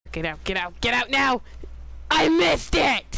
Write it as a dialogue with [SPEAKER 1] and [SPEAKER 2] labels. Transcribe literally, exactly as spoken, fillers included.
[SPEAKER 1] Get out, get out, get out now! I missed it!